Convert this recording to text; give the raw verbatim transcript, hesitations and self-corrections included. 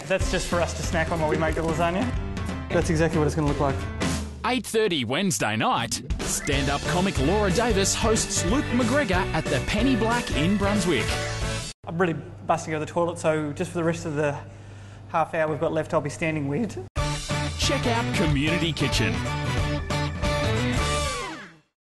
That's just for us to snack on while we make the lasagna. That's exactly what it's going to look like. eight thirty Wednesday night, stand-up comic Laura Davis hosts Luke McGregor at the Penny Black in Brunswick. I'm really busting out of the toilet, so just for the rest of the half hour we've got left, I'll be standing weird. Check out Community Kitchen.